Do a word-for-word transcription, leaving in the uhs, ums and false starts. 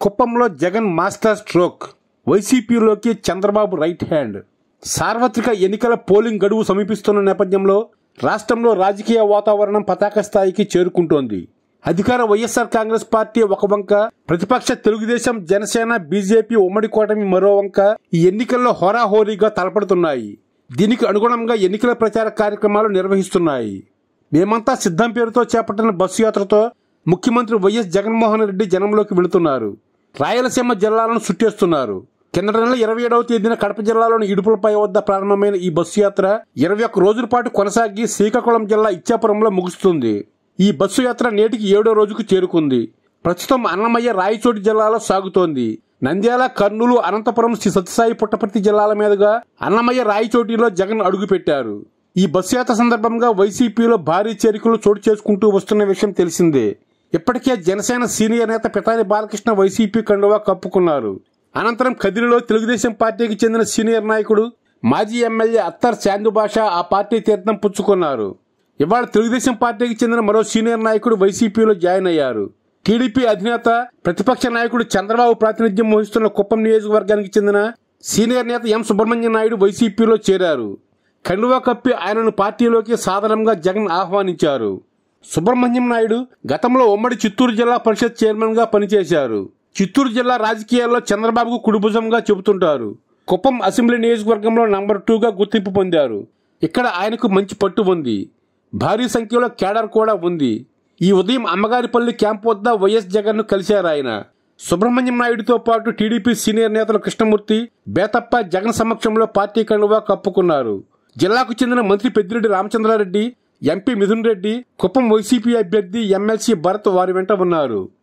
కుప్పంలో Jagan master stroke, వైసీపీలోకి Chandrababu right hand. సార్వత్రిక ఎన్నికల పోలింగ్ గడువు సమీపిస్తున్న నేపథ్యంలో రాష్ట్రంలో రాజకీయ వాతావరణం పతాక స్థాయికి చేరుకుంటోంది. అధికార వైఎస్ఆర్ కాంగ్రెస్ పార్టీ ఒక వంక, ప్రతిపక్ష తెలుగుదేశం, జనసేన, బీజేపీ ఉమ్మడి కూటమి మరో వంక ఈ ఎన్నికల్లో హోరాహోరీగా తలపడుతున్నాయి. దీనికి అనుగుణంగా ఎన్నికల ప్రచార కార్యక్రమాలు నిర్వహిస్తున్నాయి. మేమంతా సిద్ధం పేరుతో చేపట్టిన బస్సు యాత్రతో ముఖ్యమంత్రి వైఎస్ జగన్మోహన్ రెడ్డి జనంలోకి వెళుతున్నారు. రాయలసీమ జిల్లాలను చుట్టేస్తున్నారు. కిందటి నెల ఇరవై ఏడవ తేదీన కడప జిల్లాలోని ఇడుపులపై వద్ద ప్రారంభమైన ఈ బస్సు యాత్ర ఇరవై ఒక్క రోజుల పాటు కొనసాగి శ్రీకాకుళం జిల్లా ఇచ్చాపురంలో ముగుస్తుంది. ఈ బస్సు యాత్ర నేటికి ఏడో రోజుకు చేరుకుంది. ప్రస్తుతం అన్నమయ్య, రాయచోటి జిల్లాలో సాగుతోంది. నంద్యాల, కర్నూలు, అనంతపురం, శ్రీ సత్యసాయి పుట్టపర్తి జిల్లాల మీదుగా అన్నమయ్య, రాయచోటిలో జగన్ అడుగుపెట్టారు. ఈ బస్సు యాత్ర సందర్భంగా వైసీపీలో భారీ చేరికలు చోటు చేసుకుంటూ వస్తున్న విషయం తెలిసిందే. ఇప్పటికే జనసేన సీనియర్ నేత పితాని బాలకృష్ణ వైసీపీ కండువా కప్పుకున్నారు. అనంతరం కదిరిలో తెలుగుదేశం పార్టీకి చెందిన సీనియర్ నాయకుడు, మాజీ ఎమ్మెల్యే అత్తర్ చాందుబాషా ఆ పార్టీ తీర్థం పుచ్చుకున్నారు. ఇవాళ తెలుగుదేశం పార్టీకి చెందిన మరో సీనియర్ నాయకుడు వైసీపీలో జాయిన్ అయ్యారు. టీడీపీ అధినేత, ప్రతిపక్ష నాయకుడు చంద్రబాబు ప్రాతినిధ్యం వహిస్తున్న కుప్పం నియోజకవర్గానికి చెందిన సీనియర్ నేత ఎం సుబ్రహ్మణ్యం నాయుడు వైసీపీలో చేరారు. కండువా కప్పి ఆయనను పార్టీలోకి సాధారణంగా జగన్ ఆహ్వానించారు. సుబ్రహ్మణ్యం నాయుడు గతంలో ఉమ్మడి చిత్తూరు జిల్లా పరిషత్ చైర్మన్ గా పనిచేశారు. చిత్తూరు జిల్లా రాజకీయాల్లో చంద్రబాబుకు కుడిభుజంగా చెబుతుంటారు. కుప్పం అసెంబ్లీ నియోజకవర్గంలో నంబర్ టూగా గుర్తింపు పొందారు. ఇక్కడ ఆయనకు మంచి పట్టు ఉంది. భారీ సంఖ్యలో కేడర్ కూడా ఉంది. ఈ ఉదయం అమ్మగారిపల్లి క్యాంప్ వద్ద వైఎస్ జగన్ ను కలిశారు ఆయన. సుబ్రహ్మణ్యం నాయుడుతో పాటు టీడీపీ సీనియర్ నేతలు కృష్ణమూర్తి, బేతప్ప జగన్ సమక్షంలో పార్టీ కండువా కప్పుకున్నారు. జిల్లాకు చెందిన మంత్రి పెద్దిరెడ్డి రామచంద్రారెడ్డి, ఎంపీ మిథున్ రెడ్డి, కుప్పం వైసీపీ అభ్యర్థి ఎమ్మెల్సీ భరత్ వారి వెంట ఉన్నారు.